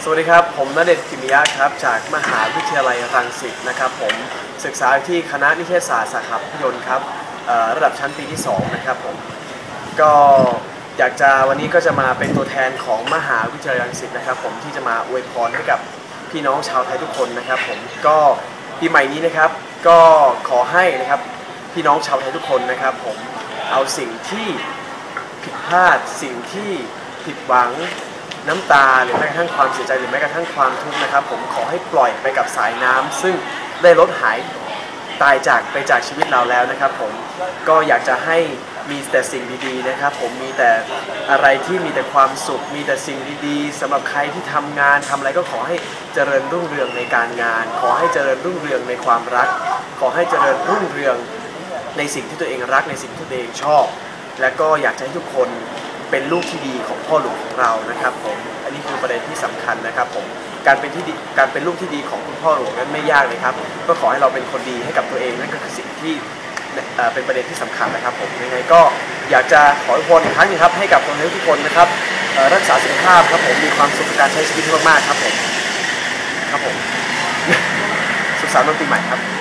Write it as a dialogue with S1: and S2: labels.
S1: วัสดีครับผมณเดชน์ กิมิยะครับจากมหาวิทยาลัยรังสิตนะครับผมศึกษาที่คณะนิเทศศาสตร์สาขาภาพยนตร์ครับระดับชั้นปีที่2นะครับผมก็อยากจะวันนี้ก็จะมาเป็นตัวแทนของมหาวิทยาลัยรังสิตนะครับผมที่จะมาอวยพรให้กับพี่น้องชาวไทยทุกคนนะครับผมก็ปีใหม่นี้นะครับก็ขอให้นะครับพี่น้องชาวไทยทุกคนนะครับผมเอาสิ่งที่ผิดพลาดสิ่งที่ผิดหวังน้ำตาหรือแม้กระทั่งความเสียใจหรือแม้กระทั่งความทุกข์นะครับผมขอให้ปล่อยไปกับสายน้ำซึ่งได้ลดหายตายจากไปจากชีวิตเราแล้วนะครับผมก็อยากจะให้มีแต่สิ่งดีๆนะครับผมมีแต่อะไรที่มีแต่ความสุขมีแต่สิ่งดีๆสำหรับใครที่ทำงานทำอะไรก็ขอให้เจริญรุ่งเรืองในการงานขอให้เจริญรุ่งเรืองในความรักขอให้เจริญรุ่งเรืองในสิ่งที่ตัวเองรักในสิ่งที่ตัวเองชอบและก็อยากจะให้ทุกคนเป็นลูกที่ดีของพ่อหลวงของเรานะครับผมอันนี้คือประเด็นที่สำคัญนะครับผมการเป็นลูกที่ดีของคุณพ่อหลวงนั้นไม่ยากเลยครับก็ขอให้เราเป็นคนดีให้กับตัวเองนั่นก็คือสิ่งที่เป็นประเด็นที่สำคัญนะครับผมยังไงก็อยากจะขออวยพรอีกครั้งนึงครับให้กับคนไทยทุกคนนะครับรักษาสุขภาพครับผมมีความสุขในการใช้ชีวิตมากๆครับผมสุขสันต์วันปีใหม่ครับ